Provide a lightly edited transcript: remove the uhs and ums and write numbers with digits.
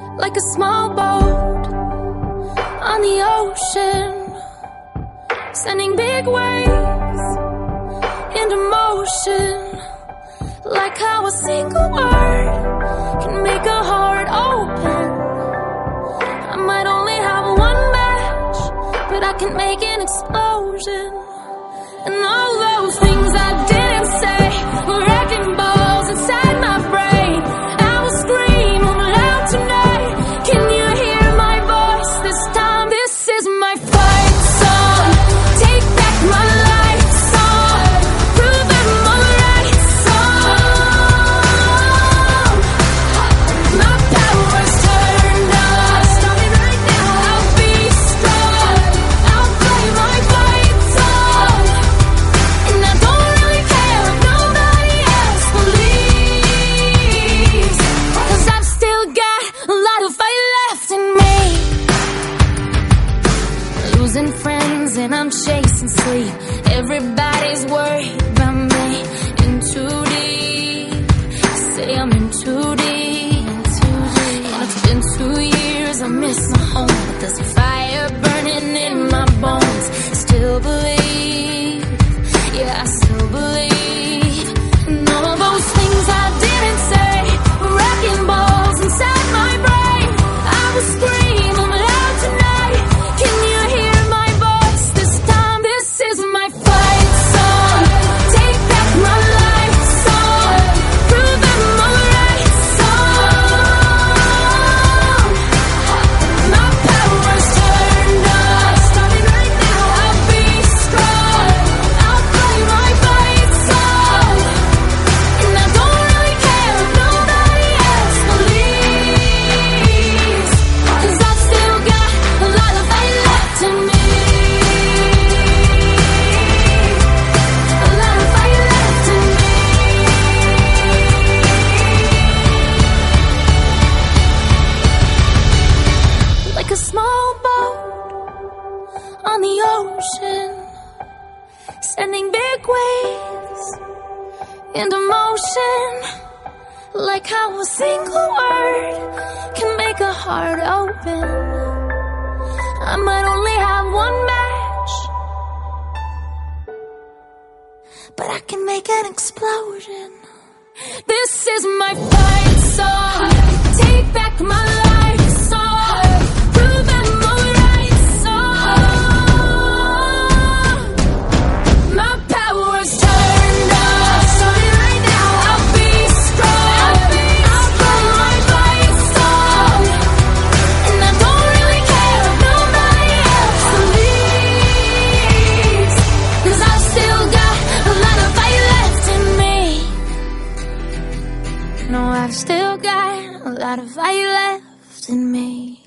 like a small boat on the ocean, sending big waves into motion, like how a single word can make a heart open. I might only have one match, but I can make an explosion. And all those things I didn't say were wrecking balls inside my brain. I will scream loud tonight. Can you hear my voice this time? This is my fight song. Take back my life song. Prove I'm on the right song. My power's turned on. Starting right now. I'll be strong. I'll play my fight song. And I don't really care if nobody else believes, 'cause I've still got a lot of fight left in me. Losing friends and I'm chasing sleep. Everybody's worried about me. In too deep. Say I'm in too deep. And it's been 2 years, I miss my home, but there's a fire burning in my bones. Still believe, yeah, I still believe. And all of those things I didn't say were wrecking balls inside my brain. I will scream loud tonight. Can you hear my voice this time? This is my fight song. Take back my life song. Prove I'm on the right song. My power's turned on. Starting right now. I'll be strong. I'll play my fight song. And I don't really care if nobody else believes, 'cause I've still got a lot of fight left in me. A lot of fight left in me. Like a small boat on the ocean, sending big waves into motion, like how a single word can make a heart open. I might only have one match, but I can make an explosion. This is my fight song. Take back my life song. Prove I'm on the right song. My power's turned on. Starting right now. I'll be strong. I'll play my fight song. And I don't really care if nobody else believes, 'cause I've still got a lot of fight left in me. No, I've still got a lot of fight left in me.